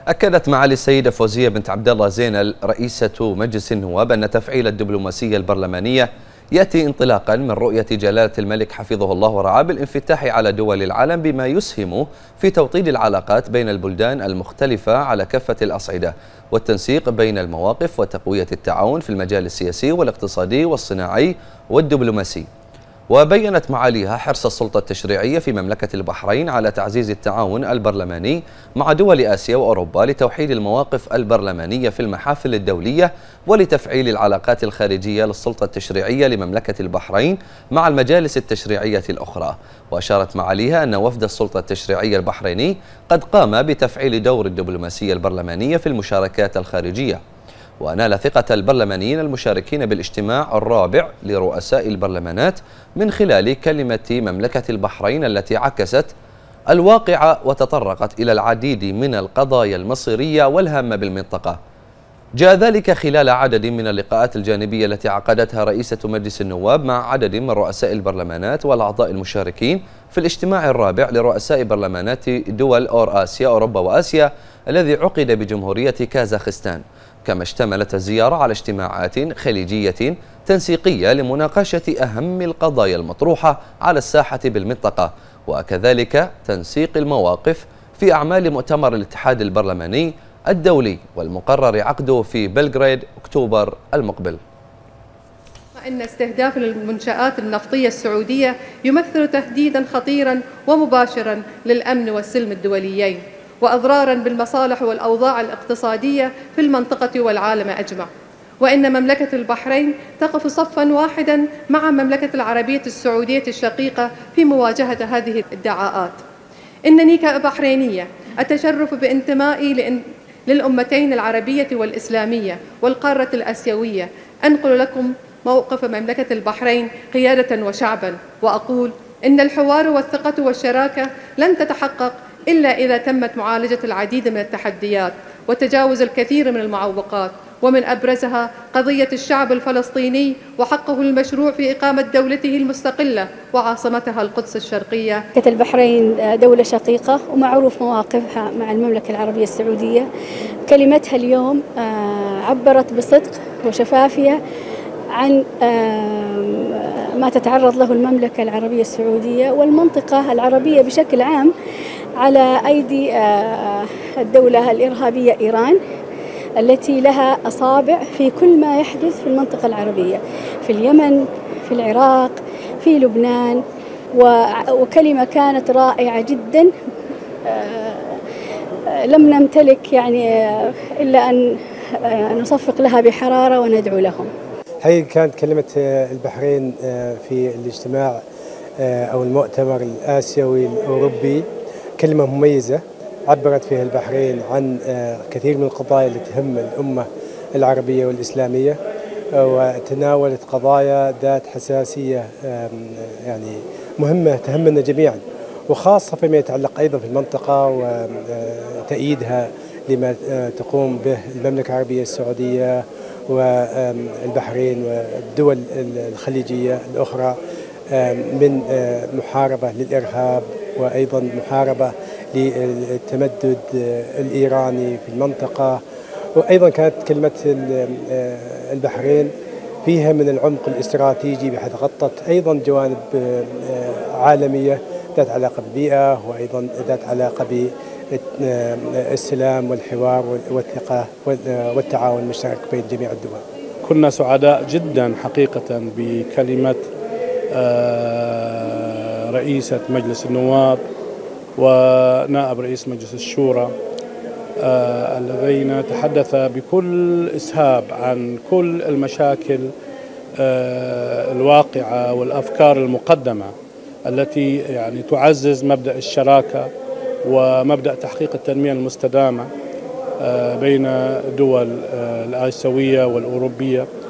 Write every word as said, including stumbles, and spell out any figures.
أكدت معالي السيدة فوزية بنت عبد الله زينل رئيسة مجلس النواب أن تفعيل الدبلوماسية البرلمانية يأتي انطلاقا من رؤية جلالة الملك حفظه الله ورعاه بالانفتاح على دول العالم، بما يسهم في توطيد العلاقات بين البلدان المختلفة على كافة الأصعدة والتنسيق بين المواقف وتقوية التعاون في المجال السياسي والاقتصادي والصناعي والدبلوماسي. وبيّنت معاليها حرص السلطة التشريعية في مملكة البحرين على تعزيز التعاون البرلماني مع دول آسيا وأوروبا لتوحيد المواقف البرلمانية في المحافل الدولية ولتفعيل العلاقات الخارجية للسلطة التشريعية لمملكة البحرين مع المجالس التشريعية الأخرى. وأشارت معاليها أن وفد السلطة التشريعية البحريني قد قام بتفعيل دور الدبلوماسية البرلمانية في المشاركات الخارجية، ونال ثقة البرلمانيين المشاركين بالاجتماع الرابع لرؤساء البرلمانات من خلال كلمة مملكة البحرين التي عكست الواقع وتطرقت إلى العديد من القضايا المصيرية والهامة بالمنطقة. جاء ذلك خلال عدد من اللقاءات الجانبية التي عقدتها رئيسة مجلس النواب مع عدد من رؤساء البرلمانات والأعضاء المشاركين في الاجتماع الرابع لرؤساء برلمانات دول أور آسيا أوروبا وآسيا الذي عقد بجمهورية كازاخستان. كما اشتملت الزيارة على اجتماعات خليجية تنسيقية لمناقشة أهم القضايا المطروحة على الساحة بالمنطقة، وكذلك تنسيق المواقف في أعمال مؤتمر الاتحاد البرلماني الدولي والمقرر عقده في بلغراد أكتوبر المقبل. إن استهداف المنشآت النفطية السعودية يمثل تهديدا خطيرا ومباشرا للأمن والسلم الدوليين، وأضرارا بالمصالح والأوضاع الاقتصادية في المنطقة والعالم أجمع. وإن مملكة البحرين تقف صفا واحدا مع المملكة العربية السعودية الشقيقة في مواجهة هذه الادعاءات. إنني كبحرينية أتشرف بانتمائي للأمتين العربية والإسلامية والقارة الآسيوية أنقل لكم موقف مملكة البحرين قيادة وشعبا، وأقول إن الحوار والثقة والشراكة لن تتحقق إلا إذا تمت معالجة العديد من التحديات وتجاوز الكثير من المعوقات، ومن أبرزها قضية الشعب الفلسطيني وحقه المشروع في إقامة دولته المستقلة وعاصمتها القدس الشرقية. البحرين دولة شقيقة ومعروف مواقفها مع المملكة العربية السعودية. كلمتها اليوم عبرت بصدق وشفافية عن ما تتعرض له المملكة العربية السعودية والمنطقة العربية بشكل عام على أيدي الدولة الإرهابية إيران، التي لها أصابع في كل ما يحدث في المنطقة العربية، في اليمن، في العراق، في لبنان. وكلمة كانت رائعة جدا، لم نمتلك يعني إلا أن نصفق لها بحرارة وندعو لهم. هي كانت كلمة البحرين في الاجتماع أو المؤتمر الآسيوي الأوروبي كلمة مميزة، عبرت فيها البحرين عن كثير من القضايا التي تهم الأمة العربية والإسلامية، وتناولت قضايا ذات حساسية يعني مهمة تهمنا جميعا، وخاصة فيما يتعلق أيضا في المنطقة وتأييدها لما تقوم به المملكة العربية السعودية والبحرين والدول الخليجية الأخرى من محاربة للإرهاب وأيضا محاربة للتمدد الإيراني في المنطقة. وأيضا كانت كلمة البحرين فيها من العمق الاستراتيجي، بحيث غطت أيضا جوانب عالمية ذات علاقة بالبيئة وأيضا ذات علاقة بالسلام والحوار والثقة والتعاون المشترك بين جميع الدول. كنا سعداء جدا حقيقة بكلمة رئيسة مجلس النواب ونائب رئيس مجلس الشورى اللذين تحدثا بكل إسهاب عن كل المشاكل الواقعة والأفكار المقدمة التي يعني تعزز مبدأ الشراكة ومبدأ تحقيق التنمية المستدامة بين دول الآسيوية والأوروبية.